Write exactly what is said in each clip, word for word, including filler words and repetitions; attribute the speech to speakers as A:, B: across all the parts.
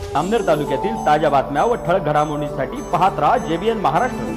A: जामनेर तालुक्यातील ताज्या बातम्या व ठळक घडामोडींसाठी पाहत राहा जेबीएन महाराष्ट्र।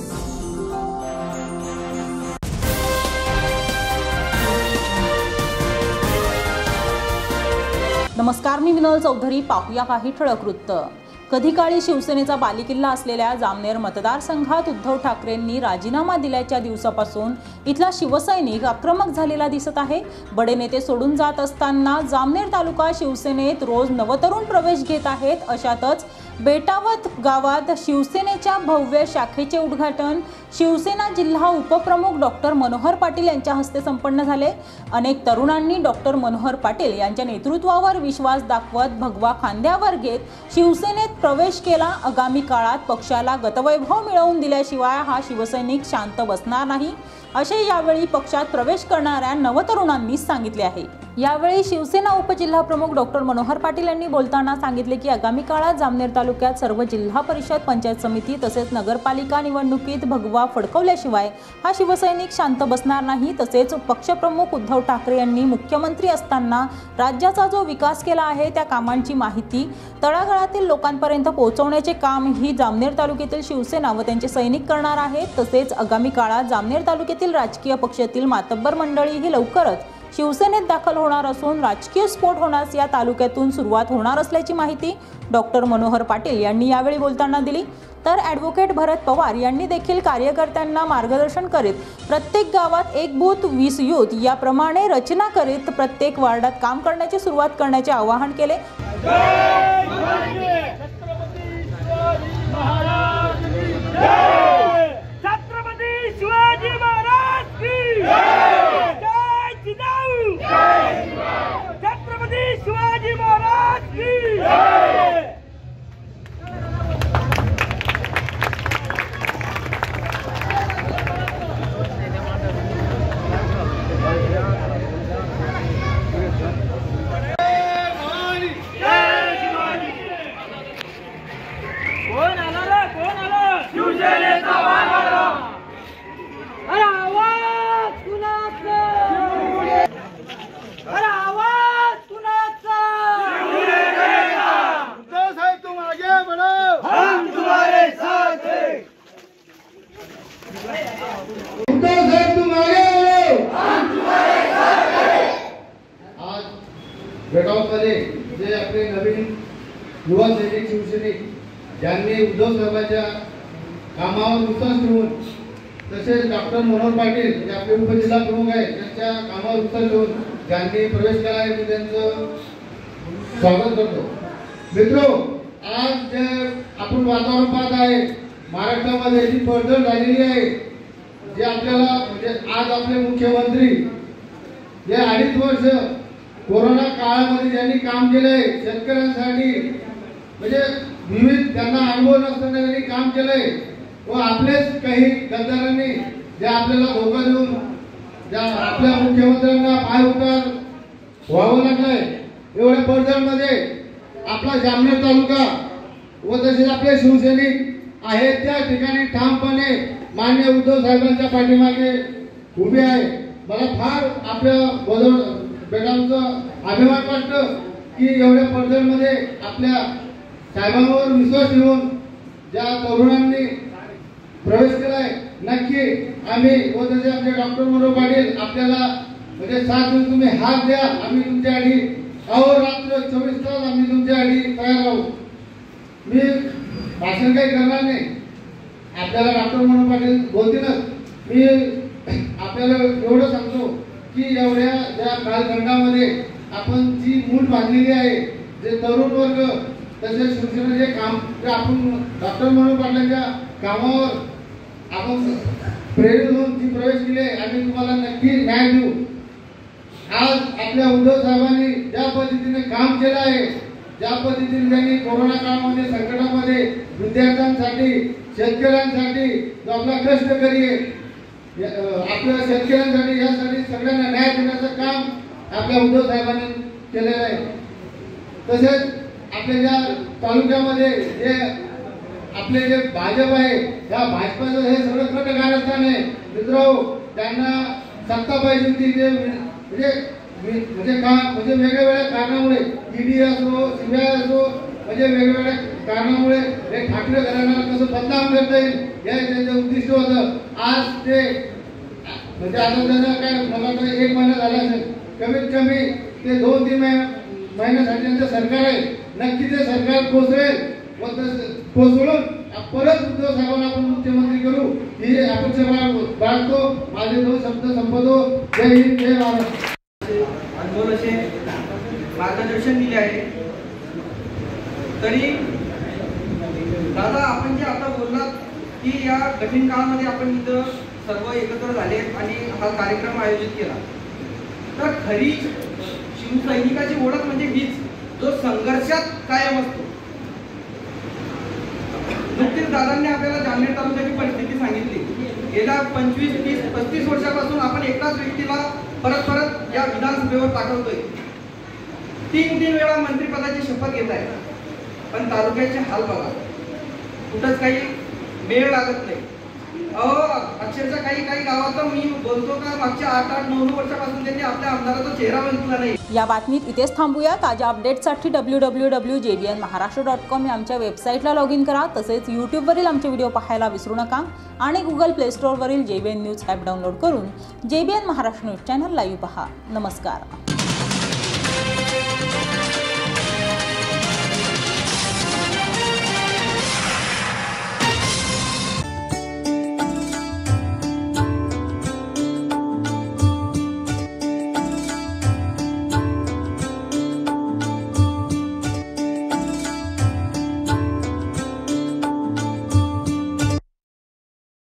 B: नमस्कार, मी विनोल चौधरी। पाहूया काही ठळक वृत्त। कधी काळी शिवसेनेचा बालेकिल्ला असलेल्या जामनेर मतदारसंघात उद्धव ठाकरेंनी राजीनामा दिल्याच्या दिवसापासून इथला शिवसैनिक आक्रमक झालेला दिसत आहे। बडे नेते सोडून जात असताना जामनेर तालुका शिवसेनेत रोज नवतरुण प्रवेश घेत आहेत। अशातच बेटावत गावात शिवसेनेच्या भव्य शाखेचे उद्घाटन शिवसेना जिल्हा उपप्रमुख डॉक्टर मनोहर पाटील यांच्या हस्ते संपन्न झाले। अनेक तरुणांनी डॉक्टर मनोहर पाटील यांच्या नेतृत्वावर विश्वास दाखवत भगवा खांद्यावर घेत शिवसेनेत प्रवेश केला। आगामी काळात पक्षाला गतवैभव मिळवून दिल्याशिवाय हा शिवसैनिक शांत बसणार नाही, असे यावेळी पक्षात प्रवेश करणाऱ्या नवतरुणांनी सांगितले आहे। यावेळी शिवसेना उपजिल्हा प्रमुख डॉक्टर मनोहर पाटील यांनी बोलताना सांगितले की आगामी काळात जामनेर तालुक्यात सर्व जिल्हा परिषद, पंचायत समिती तसेच नगरपालिका निवडणुकीत भगवा फडकवल्याशिवाय हा शिवसैनिक शांत बसणार नाही। तसेच पक्षप्रमुख उद्धव ठाकरे यांनी मुख्यमंत्री असताना राज्याचा जो विकास केला आहे त्या कामांची माहिती तळागाळातील लोकांपर्यंत पोहोचवण्याचे काम ही जामनेर तालुक्यातील शिवसेना व त्यांचे सैनिक करणार आहेत। तसेच आगामी काळात जामनेर तालुक्यातील राजकीय पक्षातील मातब्बर मंडळी ही लवकरच शिवसेनेत दाखल होणार असून राजकीय स्फोट होण्यास या तालुक्यातून सुरुवात होणार असल्याची माहिती डॉक्टर मनोहर पाटील यांनी यावेळी बोलताना दिली। तर ॲडव्होकेट भरत पवार यांनी देखील कार्यकर्त्यांना मार्गदर्शन करीत प्रत्येक गावात एक बूथ वीस यूथ याप्रमाणे रचना करीत प्रत्येक वार्डात काम करण्याची सुरुवात करण्याचे आवाहन केले।
C: बेटावमध्ये जे आपले नवीन युवा सैनिक शिवसैनिक ज्यांनी उद्धव साहेबांच्या कामावर विश्वास ठेवून, तसेच डॉक्टर मनोहर पाटील जे आपले उपजिल्हा प्रमुख आहेत त्यांच्या कामावर विश्वास ठेवून ज्यांनी प्रवेश केला आहे, मी त्यांचं स्वागत करतो। मित्रो, आज जे आपण वातावरण पाहत आहे महाराष्ट्रामध्ये जी पडझड झालेली आहे, जे आपल्याला म्हणजे आज आपले मुख्यमंत्री जे अडीच वर्ष कोरोना काळामध्ये ज्यांनी काम केलंय शेतकऱ्यांसाठी, म्हणजे विविध त्यांना अनुभव नसताना त्यांनी काम केलंय व आपलेच काही गद्दारांनी जे आपल्याला धोका देऊन ज्या आपल्या मुख्यमंत्र्यांना पाय उतार व्हावं लागलंय, एवढ्या पडझडमध्ये आपला जामनेर तालुका व तसेच आपले शिवसैनिक आहेत त्या ठिकाणी ठामपणे मान्य उद्धव साहेबांच्या पाठीमागे उभे आहे। मला फार आपल्या बदल बेटांचा अभिमान वाटतो की एवढ्या पडझडमध्ये आपल्या साहेबांवर विश्वास ठेवून ज्या तरुणांनी प्रवेश केलाय, नक्की आम्ही व तसे आपले डॉक्टर मनोहर पाटील आपल्याला म्हणजे साथ देऊन तुम्ही हात द्या, आम्ही तुमच्या आधी अहोरात्र चोवीस तास आम्ही तुमच्या आधी तयार राहू। मी भाषण काही करणार नाही, आपल्याला डॉक्टर मनोहर पाटील बोलतीलच। मी आपल्याला एवढं सांगतो की एवढ्या ज्या कालखंडामध्ये आपण जी मूठ बांधलेली आहे, जे तरुण वर्ग तसेच शिवसेना जे काम जे आपण डॉक्टर मनोहर पाटलांच्या कामावर आपण प्रेरित होऊन जी प्रवेश केले, आम्ही तुम्हाला नक्की न्याय देऊ। आज आपल्या उद्धव साहेबांनी ज्या पद्धतीने काम केलं आहे, ज्या पद्धतीने त्यांनी कोरोना काळामध्ये संकटामध्ये विद्यार्थ्यांसाठी, शेतकऱ्यांसाठी जो आपला कष्टकरी आहे, आपल्या शेतकऱ्यांसाठी यासाठी सगळ्यांना न्याय देण्याचं काम आपल्या उद्धव साहेबांनी केलेलं आहे। तसेच आपल्या ज्या तालुक्यामध्ये जे आपले जे भाजप आहे, त्या भाजपाचं हे सगळं कट कारस्थान आहे मित्रो। त्यांना सत्ता पाहिजे होती, जे म्हणजे म्हणजे का म्हणजे वेगवेगळ्या कारणामुळे ईडी असो, सीबीआय असो, म्हणजे वेगवेगळ्या कारणामुळे हे ठाकरे घराण्याला कसं बदनाम करता येईल हे त्यांचं उद्दिष्ट होतं. आज ते म्हणजे आता त्यांना काय मला वाटतं एक महिना झाला असेल, कमीत कमी ते दोन तीन महिन्यासाठी त्यांचं सरकार आहे. नक्की ते सरकार कोसळेल व कोसळून परत उद्धव साहेबांना आपण मुख्यमंत्री करू ही अपेक्षा बाळगतो. माझे दोन शब्द संपवतो. जय हिंद, जय महाराष्ट्र.
D: अनमोल असे मार्गदर्शन दिले आहे. तरी दादा आपण जे आता बोललात की या कठीण काळामध्ये आपण इथं सर्व एकत्र झाले आणि हा कार्यक्रम आयोजित केला, तर खरी शिवसैनिकाची ओळख म्हणजे हीच, जो संघर्षात कायम असतो. नुकतीच दादांनी आपल्याला जामनेर तालुक्याची परिस्थिती सांगितली. गेल्या पंचवीस तीस पस्तीस वर्षापासून आपण एकाच व्यक्तीला परत परत या विधानसभेवर पाठवतोय. तीन तीन वेळा मंत्रिपदाची शपथ घेत आहे, पण तालुक्याचे हाल बघा, कुठंच काही मेळ लागत नाही. अहो अक्षरशः काही काही गावात मी बोलतो का मागच्या आठ आठ नऊ नऊ वर्षापासून त्यांनी आपल्या आमदाराचा चेहरा बघितला नाही.
B: या बातमीत इथेच थांबूया. ताज्या अपडेट्ससाठी W W W J B N Maharashtra dot com या आमच्या वेबसाईटला लॉग इन करा. तसेच यूट्यूबवरील आमचे व्हिडिओ पाहायला विसरू नका आणि गुगल प्ले स्टोअरवरील J B N news app download करून J B N Maharashtra news channel live पहा. नमस्कार.